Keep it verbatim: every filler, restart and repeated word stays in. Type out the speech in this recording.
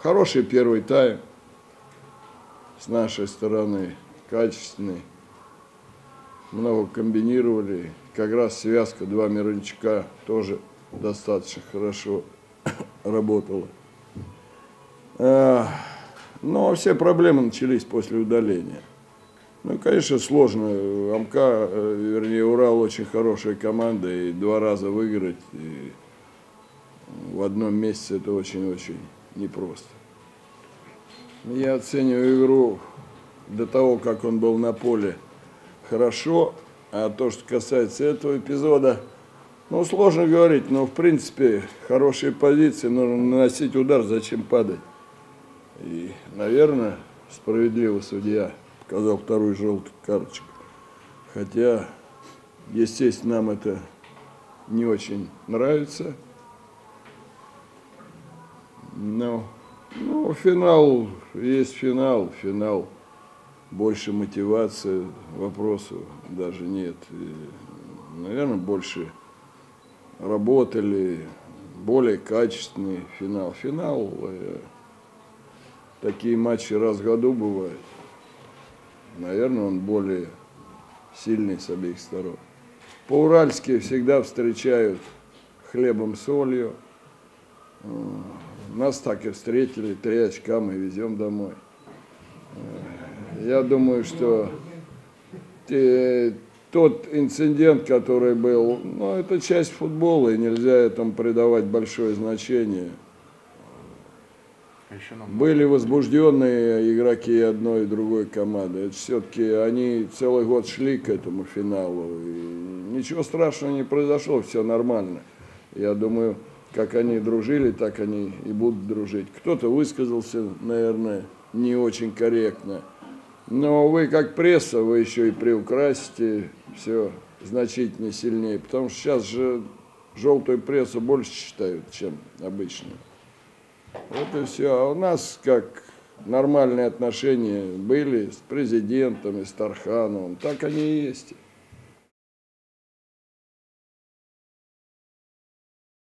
Хороший первый тайм с нашей стороны, качественный. Много комбинировали. Как раз связка два Мирончука тоже достаточно хорошо работала. Но все проблемы начались после удаления. Ну, конечно, сложно. АМКА, вернее, Урал очень хорошая команда, и два раза выиграть и в одном месяце это очень-очень непросто. Я оцениваю игру до того, как он был на поле, хорошо. А то, что касается этого эпизода, ну, сложно говорить, но, в принципе, хорошие позиции, нужно наносить удар, зачем падать. И, наверное, справедливо судья показал вторую желтую карточку. Хотя, естественно, нам это не очень нравится. Но, ну, финал, есть финал, финал. Больше мотивации, вопросов даже нет. И, наверное, больше работали, более качественный финал. Финал, э, такие матчи раз в году бывают. Наверное, он более сильный с обеих сторон. По-уральски всегда встречают хлебом, солью. Нас так и встретили, три очка мы везем домой. Я думаю, что те, тот инцидент, который был, ну, это часть футбола, и нельзя этому придавать большое значение. Были возбужденные игроки одной и другой команды. Это все-таки они целый год шли к этому финалу. И ничего страшного не произошло, все нормально. Я думаю, как они дружили, так они и будут дружить. Кто-то высказался, наверное, не очень корректно. Но вы, как пресса, вы еще и приукрасите все значительно сильнее. Потому что сейчас же желтую прессу больше читают, чем обычную. Вот и все. А у нас как нормальные отношения были с президентом и с Тархановым. Так они и есть.